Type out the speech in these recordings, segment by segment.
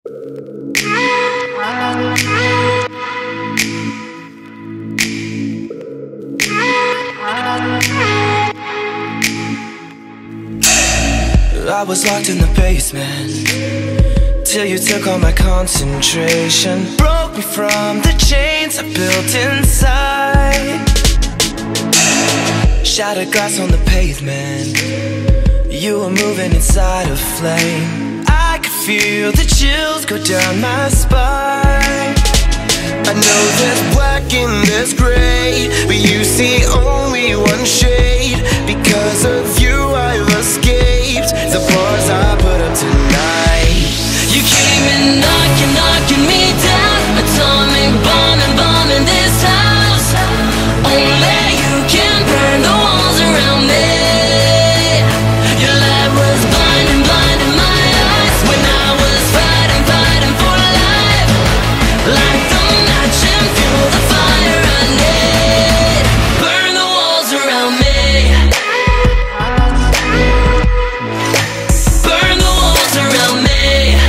I was locked in the basement till you took all my concentration, broke me from the chains I built inside. Shattered glass on the pavement, you were moving inside a flame. I could feel the chills go down my spine. I know there's black and there's gray, but you see only one shade. Because of you I've escaped the bars I put up tonight. You came in knocking me down, atomic bombing this house. Only you can burn the walls around me. Your light was blinding my eyes when I was fighting for life. Light the match and fuel the fire I need. Burn the walls around me. Burn the walls around me.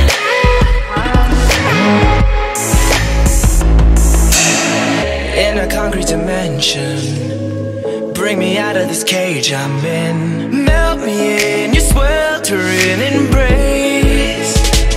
In a concrete dimension, bring me out of this cage I'm in. Melt me in your sweltering embrace.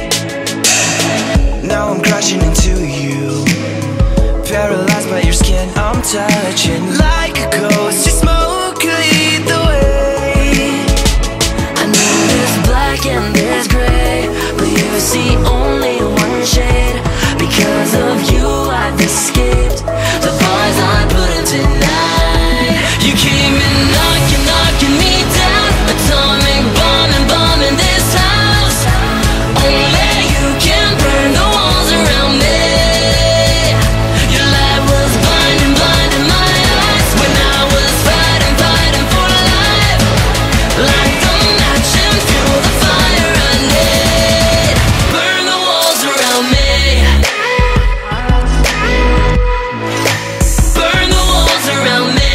Now I'm crashing into you, paralyzed by your skin. I'm touching like a ghost, your smoke lead the way. I know there's black and there's gray, but you see only one shade. Because of you I've escaped the bars I put in tonight. You came in knocking me down, atomic bombing this house. Only you can burn the walls around me. Your light was blinding my eyes when I was fighting for life. Light the match and fuel the fire I need. Burn the walls around me. Burn the walls around me.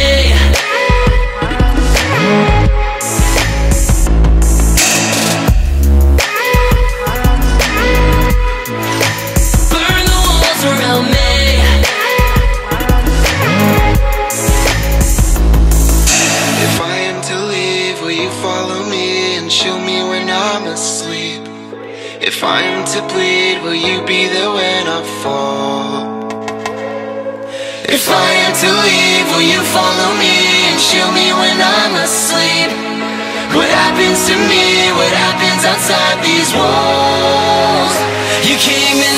Burn the walls around me. If I am to leave, will you follow me and shield me when I'm asleep? If I am to bleed, will you be there when I fall? If I am to leave, will you follow me and shield me when I'm asleep? What happens to me? What happens outside these walls? You came in